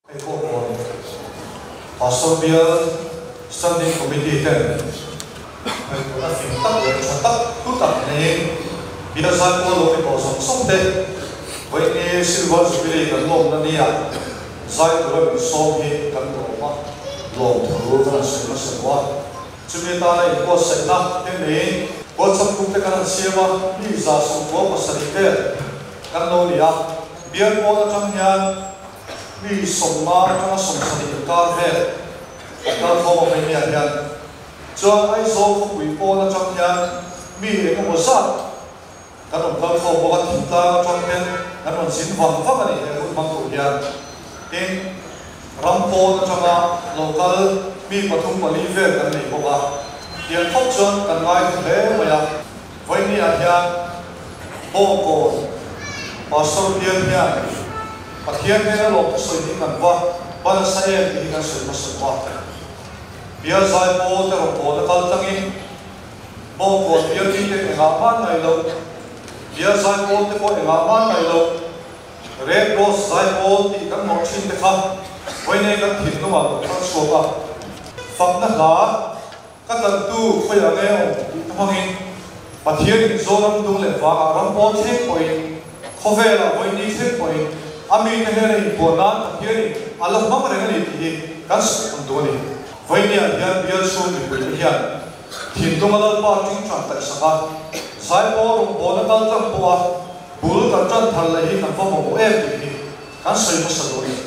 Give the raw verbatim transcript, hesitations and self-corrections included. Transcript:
Pastor Bill Standing Committee ten ai ko na fin tak le tak tu tak ne bia sa ko lo ko som som de vai ne silver jubilee kan lom na nia zai ko ro som hi kan ro ma lo thuru na se na se wa chumi ta na ko se na te ne ko cham ku te kan siama ni za som ko pasari te kan lo nia bia ko na cham hian mi som ma ka som sari ka ve ka ko ma me hian cho ai số không bị cô nó trong nhà mi để có một sát các đồng thợ không có thịt ta trong bên các đồng xin vàng pháp này để cũng bằng tuổi nhà nên ram cô nó trong nhà local mi có thùng quản lý về cái này có ba tiền pháp chân cần ai thế mà ya với mi ở nhà bố cô pastor tiền nhà và thiên này nó lộc sôi đi cần qua bao giờ sai thì cần sôi mà sôi qua bia zai po te ro po na kal tangin bo ko bia ti te nga man nai lo bia zai po te ko nga man nai lo red rose zai po ti kan no chin te kha voi nei kan thin no ma kan so ka fak na la ka tan tu khoi la ne ti thangin pathian in zo ram dung le wa ram po the koi khove la voi ni the koi ami te he nei po na pathian alam ma re ni ti kan so do ni vậy nên hiện bây giờ mình phải hiện hiện tung ở bao nhiêu trang tại sao sai bao rong bao nhiêu trang bao bùn cả trang thằng này hiện thành phong mẫu em thì cái sự mất sạch rồi